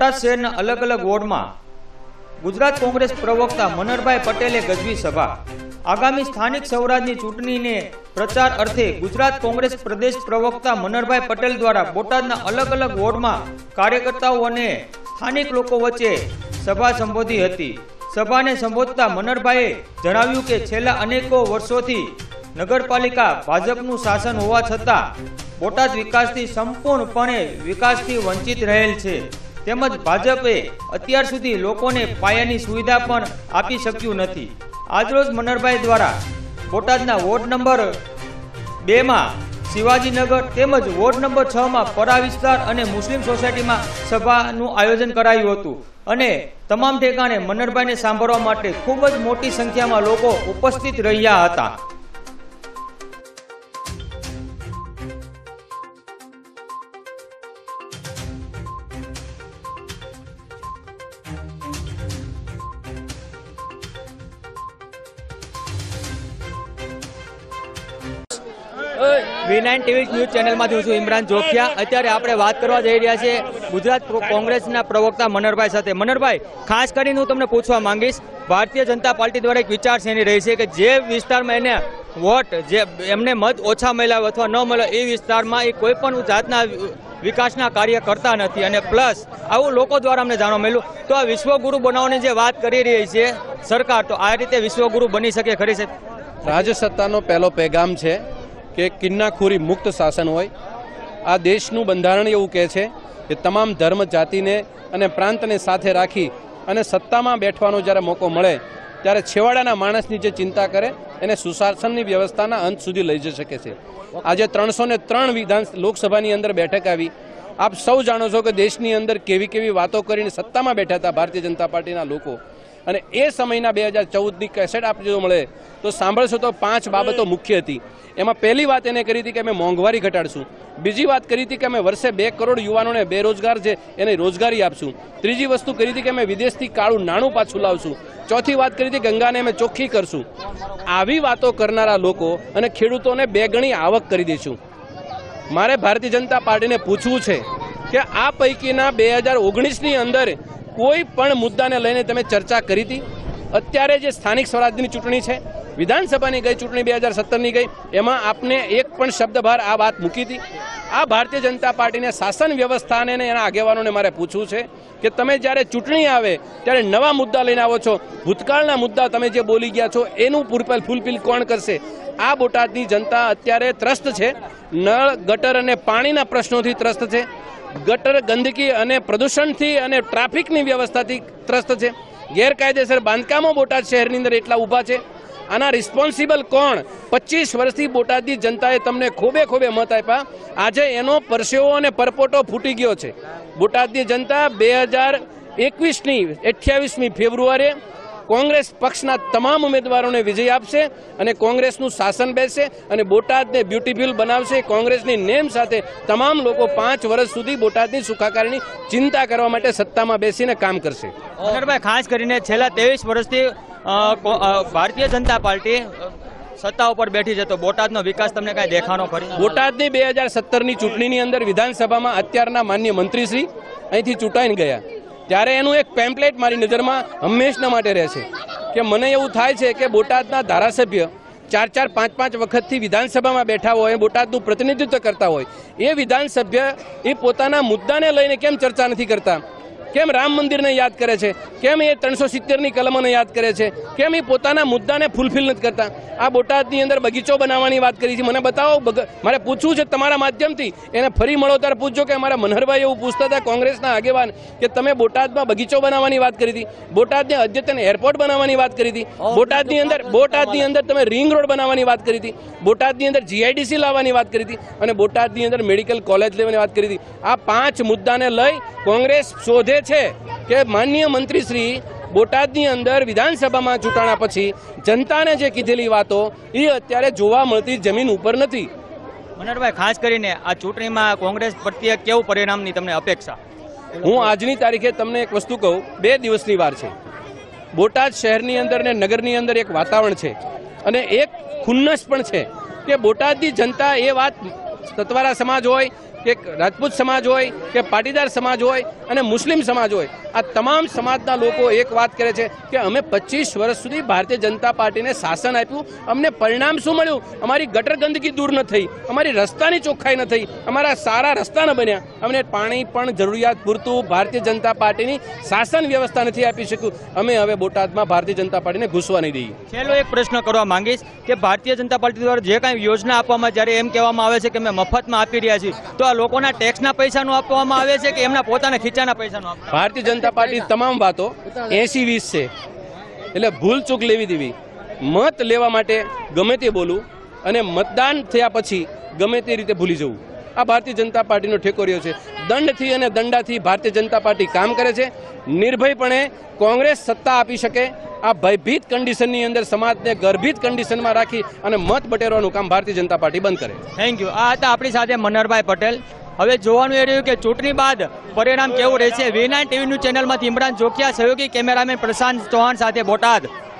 બોટાદ શહેરના અલગ અલગ વોર્ડમાં ગુજરાત કોંગ્રેસ પ્રવક્તા મનહરભાઈ પટેલે ગજવી સભા। આગામી સ્થાનિક સ્વરાજની ચૂંટણીને પ્રચાર અર્થે ગુજરાત કોંગ્રેસ પ્રદેશ પ્રવક્તા મનહરભાઈ પટેલ દ્વારા બોટાદના અલગ અલગ વોર્ડમાં કાર્યકર્તાઓ અને સ્થાનિક લોકો વચ્ચે સભા સંબોધી હતી। સભાને સંબોધતા મનહરભાઈએ જણાવ્યું કે છેલ્લા અનેકો વર્ષોથી નગરપાલિકા ભાજપનું શાસન હોવા છતાં બોટાદ વિકાસથી સંપૂર્ણપણે વિકાસથી વંચિત રહેલ છે, તેમજ ભાજપે અત્યાર સુધી લોકોને પાયાની સુવિધા પણ આપી શક્યું નથી। આજરોજ મનહરભાઈ દ્વારા બોટાદના વોર્ડ નંબર 2 માં શિવાજીનગર તેમજ વોર્ડ નંબર 6 માં પરા વિસ્તાર અને મુસ્લિમ સોસાયટીમાં સભાનું આયોજન કરાયું હતું અને તમામ ઠેકાણે મનહરભાઈને સાંભળવા માટે ખૂબ જ મોટી સંખ્યામાં લોકો ઉપસ્થિત રહ્યા હતા। V9 ટીવી ન્યૂઝ ચેનલમાંથી હું છું ઇમરાન જોખિયા। અત્યારે આપણે વાત કરવા જઈ રહ્યા છીએ ગુજરાત કોંગ્રેસના પ્રવક્તા મનહરભાઈ સાથે। મનહરભાઈ, ખાસ કરીને હું તમને પૂછવા માંગીશ, ભારતીય જનતા પાર્ટી દ્વારા એક વિચારસરણી રહી છે કે જે વિસ્તારમાં એને વોટ જે એમને મત ઓછા મળ્યા અથવા ન મળ્યા એ વિસ્તારમાં એ કોઈ પણ જાતના વિકાસના કાર્ય કરતા નથી અને પ્લસ આવું લોકો દ્વારા અમને જાણવા મળ્યું। તો આ વિશ્વગુરુ બનાવવાની જે વાત કરી રહી છે સરકાર, તો આ રીતે વિશ્વગુરુ બની શકે ખરી છે? રાજસત્તાનો પહેલો પેગામ છે કે કિન્નાખોરી મુક્ત શાસન હોય। આ દેશનું બંધારણ એવું કહે છે કે તમામ ધર્મ જાતિને અને પ્રાંતને સાથે રાખી અને સત્તામાં બેઠવાનો જ્યારે મોકો મળે ત્યારે છેવાડાના માણસની જે ચિંતા કરે એને સુશાસનની વ્યવસ્થાના અંત સુધી લઈ જઈ શકે છે। આજે 303 લોકસભાની અંદર બેઠક આવી। આપ સૌ જાણો છો કે દેશની અંદર કેવી કેવી વાતો કરીને સત્તામાં બેઠા હતા ભારતીય જનતા પાર્ટીના લોકો, અને એ સમયના 2014ની કેસેટ આપ જો મળે તો સાંભળશો તો 5 બાબતો મુખ્ય હતી। એમાં પહેલી વાત એને કરી હતી કે અમે મોંઘવારી ઘટાડશું, બીજી વાત કરી હતી કે અમે વર્ષે 2 કરોડ યુવાનોને બેરોજગાર છે એને રોજગારી આપશું, ત્રીજી વસ્તુ કરી હતી કે અમે વિદેશથી કાળું નાણું પાછું લાવશું, ચોથી વાત કરી હતી ગંગાને અમે ચોખ્ખી કરશું। આવી વાતો કરનારા લોકો અને ખેડૂતોને 2 ગણી આવક કરી દઈશું। મારે ભારતીય જનતા પાર્ટીને પૂછવું છે કે આ પૈકીના 2019ની અંદર કોઈ પણ મુદ્દાને લઈને તમે ચર્ચા કરી હતી? અત્યારે જે સ્થાનિક સ્વરાજની ચૂંટણી છે, વિધાનસભાની ગઈ ચૂંટણી 2017ની ગઈ, એમાં આપને એક પણ શબ્દ બહાર આ વાત મૂકી હતી? આ ભારતીય જનતા પાર્ટીને શાસન વ્યવસ્થાને એના આગેવાનોને મારે પૂછવું છે કે તમે જ્યારે ચૂંટણી આવે ત્યારે નવા મુદ્દા લઈને આવો છો, ભૂતકાળના મુદ્દા તમે જે બોલી ગયા છો એનું ફૂલફિલ કોણ કરશે? આ બોટાદની જનતા અત્યારે ત્રસ્ત છે, નળ ગટર અને પાણીના પ્રશ્નોથી ત્રસ્ત છે, ગટર ગંદકી અને પ્રદૂષણથી અને ટ્રાફિકની વ્યવસ્થાથી ત્રસ્ત છે, ગેરકાયદેસર બાંધકામો બોટાદ શહેરની અંદર એટલા ઊભા છે। આના રિસ્પોન્સિબલ કોણ? 25 વર્ષથી બોટાદની જનતાએ તમને ખોબે મત આપ્યા, આજે એનો પરસેવો અને પરપોટો ફૂટી ગયો છે। બોટાદની જનતા 28મી ફેબ્રુઆરીએ કોંગ્રેસ પક્ષના તમામ ઉમેદવારોને વિજય આપશે અને કોંગ્રેસનું શાસન બેસશે અને બોટાદને બ્યુટીફુલ બનાવશે। કોંગ્રેસની નેમ સાથે તમામ લોકો 5 વર્ષ સુધી બોટાદની સુખાકારીની ચિંતા કરવા માટે સત્તામાં બેસીને કામ કરશે। મનહરભાઈ, ખાસ કરીને છેલ્લા 23 વર્ષથી ભારતીય જનતા પાર્ટી સત્તા ઉપર બેઠી છે, તો બોટાદનો વિકાસ તમને કાંઈ દેખાનો ખરી? બોટાદની 2017ની ચૂંટણીની અંદર વિધાનસભામાં અત્યારના માન્ય મંત્રીશ્રી અહીંથી ચૂંટાઈને ગયા ત્યારે એનું એક પેમ્પલેટ મારી નજરમાં હંમેશના માટે રહેશે કે મને એવું થાય છે કે બોટાદના ધારાસભ્ય 4-4, 5-5 વખતથી વિધાનસભામાં બેઠા હોય, બોટાદનું પ્રતિનિધિત્વ કરતા હોય, એ વિધાનસભ્ય એ પોતાના મુદ્દાને લઈને કેમ ચર્ચા નથી કરતા? કેમ રામ મંદિરને યાદ કરે છે? કેમ એ 370ની કલમોને યાદ કરે છે? કેમ એ પોતાના મુદ્દાને ફૂલફિલ નથી કરતા? આ બોટાદની અંદર બગીચો બનાવવાની વાત કરી છે, મને બતાવો। મારે પૂછવું છે તમારા માધ્યમથી, એને ફરી મળો ત્યારે પૂછજો કે અમારા મનહરભાઈ એવું પૂછતા હતા કોંગ્રેસના આગેવાન કે તમે બોટાદમાં બગીચો બનાવવાની વાત કરી હતી, બોટાદને અદ્યતન એરપોર્ટ બનાવવાની વાત કરી હતી, બોટાદની અંદર તમે રિંગ રોડ બનાવવાની વાત કરી હતી, બોટાદની અંદર GIDC લાવવાની વાત કરી હતી અને બોટાદની અંદર મેડિકલ કોલેજ લેવાની વાત કરી હતી। આ 5 મુદ્દાને લઈ કોંગ્રેસ શોધે છે કે માનનીય મંત્રીશ્રી બોટાદની અંદર વિધાનસભામાં ચૂંટાણા પછી જનતાને જે કીધેલી વાતો એ અત્યારે જોવા મળતી જમીન ઉપર નથી। મનહરભાઈ, ખાસ કરીને આ ચૂંટણીમાં કોંગ્રેસ પ્રત્યે કેવું પરિણામની તમને અપેક્ષા? હું આજની તારીખે તમને એક વસ્તુ કહું, 2 દિવસની વાર છે। બોટાદ શહેરની અંદર ને નગરની અંદર એક વાતાવરણ છે અને એક ખુન્નસ પણ છે કે બોટાદની જનતા એ વાત સતવારા સમાજ હોય કે રાજપૂત સમાજ હોય કે પાટીદાર સમાજ હોય અને મુસ્લિમ સમાજ હોય, આ તમામ સમાજના લોકો એક વાત કરે છે કે અમે 25 વર્ષ સુધી ભારતીય જનતા પાર્ટીને શાસન આપ્યું, અમને પરિણામ શું મળ્યું? અમારી ગટર ગંદકી દૂર ન થઈ, અમારી રસ્તાની ચોખ્ખાઈ ન થઈ, અમારા સારા રસ્તા ન બન્યા, અમને પાણી પણ જરૂરિયાત પૂરતું ભારતીય જનતા પાર્ટીની શાસન વ્યવસ્થા નથી આપી શક્યું. અમે હવે બોટાદમાં ભારતીય જનતા પાર્ટીને ઘૂસવા નહીં દઈએ. છેલ્લો એક પ્રશ્ન કરવા માંગીશ કે ભારતીય જનતા પાર્ટી દ્વારા જે કાંઈ યોજના આપવામાં, જ્યારે એમ કહેવામાં આવે છે કે અમે મફતમાં આપી રહ્યા છીએ, તો આ લોકોના ટેક્સના પૈસાનું આપવામાં આવે છે કે એમના પોતાના ખીચાના પૈસાનું આપવામાં? ભારતીય જનતા પાર્ટી તમામ વાતો 80-20 છે, એટલે ભૂલ ચૂક લેવી દેવી. મત લેવા માટે ગમે તે બોલું અને મતદાન થયા પછી ગમે તે રીતે ભૂલી જવું, આ ભારતીય જનતા પાર્ટીનો ઠેકો રહ્યો છે. દંડથી અને દંડાથી ભારતીય જનતા પાર્ટી કામ કરે છે. નિર્ભયપણે કોંગ્રેસ સત્તા આપી શકે, આ ભયભીત કન્ડિશનની અંદર સમાજને ગર્ભિત કન્ડિશનમાં રાખી અને મત બટેરવાનું કામ ભારતીય જનતા પાર્ટી બંધ કરે. Thank you. આ હતા આપણી સાથે મનહરભાઈ પટેલ. હવે જોવાનું એ રહ્યું કે ચૂંટણી બાદ પરિણામ કેવું રહેશે. V9 ટીવી ન્યૂઝ ચેનલમાંથી ઇમરાન જોખિયા, સહયોગી કેમેરામેન પ્રશાંત ચૌહાણ સાથે બોટાદ.